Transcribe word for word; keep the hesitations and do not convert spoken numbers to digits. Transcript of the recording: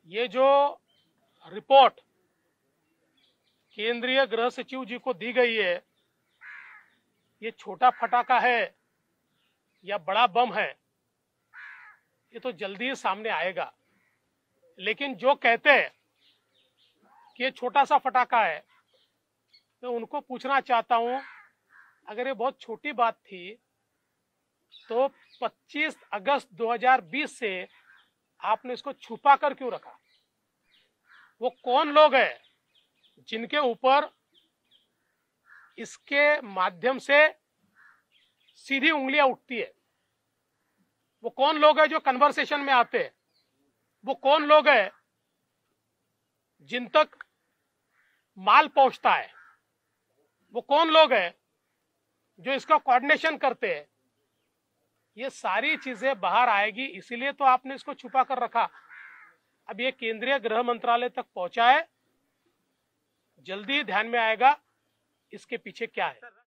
ये जो रिपोर्ट केंद्रीय गृह सचिव जी को दी गई है, ये छोटा फटाका है या बड़ा बम है, ये तो जल्दी ही सामने आएगा। लेकिन जो कहते हैं कि ये छोटा सा फटाका है, मैं तो उनको पूछना चाहता हूं, अगर ये बहुत छोटी बात थी तो पच्चीस अगस्त दो हज़ार बीस से आपने इसको छुपा कर क्यों रखा? वो कौन लोग हैं जिनके ऊपर इसके माध्यम से सीधी उंगलियां उठती है? वो कौन लोग हैं जो कन्वर्सेशन में आते हैं? वो कौन लोग हैं जिन तक माल पहुंचता है? वो कौन लोग हैं जो इसका कोऑर्डिनेशन करते हैं? ये सारी चीजें बाहर आएगी, इसीलिए तो आपने इसको छुपा कर रखा। अब ये केंद्रीय गृह मंत्रालय तक पहुंचा है, जल्दी ध्यान में आएगा इसके पीछे क्या है।